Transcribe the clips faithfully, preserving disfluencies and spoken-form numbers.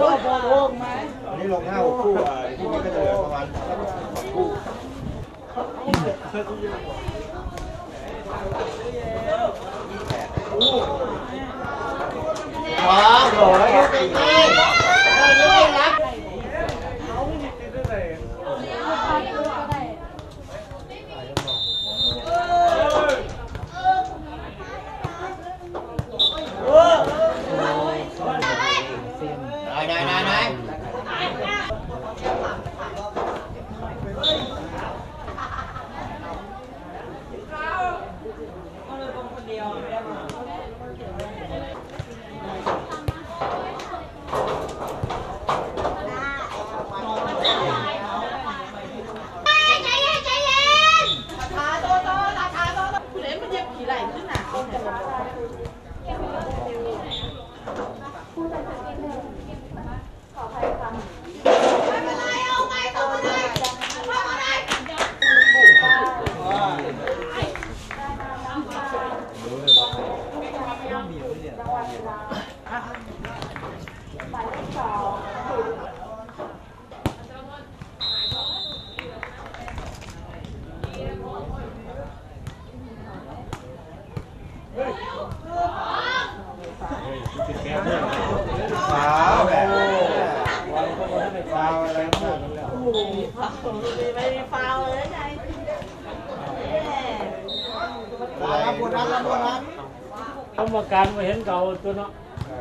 โล่งไหมอันนี้ลงห้าหกคู่อ่ะที่นี่ก็จะเหลือประมาณคู่ว้าวโหยจริงเลยไม่รักได้ได้ได้ฟาวแบบฟาวอะไรบ้างโอ้โหไม่มีฟาวเลยไงฟาวบนนั้นบนนั้นกรรมการมาเห็นเก่าตัวเนาะ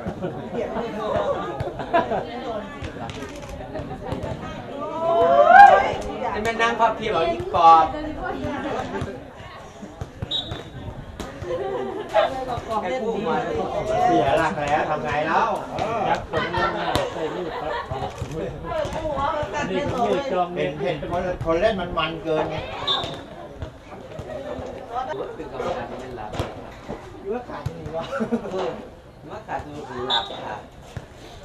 ไอ้แม่นั่งพับพี่บอกยิ่งกรอบแค่พูดมาเสียหลักแล้วทำไงแล้วยักษ์คนนั้นใส่ลูกครับนี่ก็มือจองเห็นเห็นคนคนเล่นมันมันเกินไงตึกกรรมการไม่หลับยุ่งขาดนี่วะยุ่งขาดดูหลับค่ะ